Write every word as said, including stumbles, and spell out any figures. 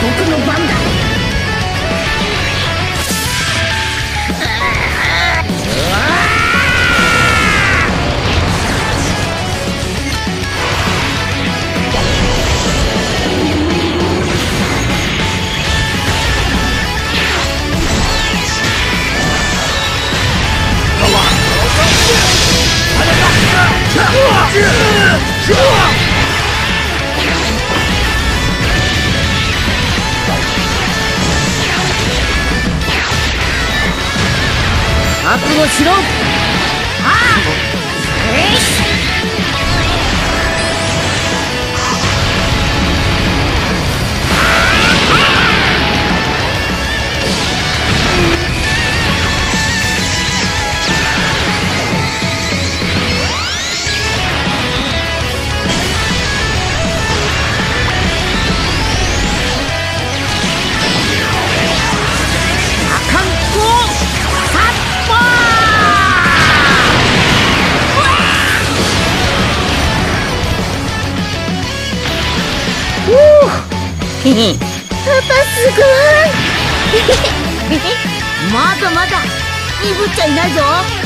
僕の番だ。覚悟しろ。ああ、えいし。パパすごい。まだまだ鈍っちゃいないぞ。